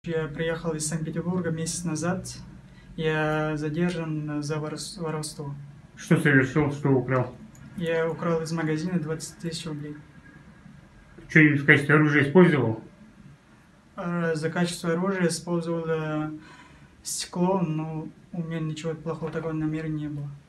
Я приехал из Санкт-Петербурга месяц назад. Я задержан за воровство. Что совершил, что украл? Я украл из магазина 20 тысяч рублей. Что-нибудь в качестве оружия использовал? За качество оружия использовал стекло, но у меня ничего плохого такого намерения не было.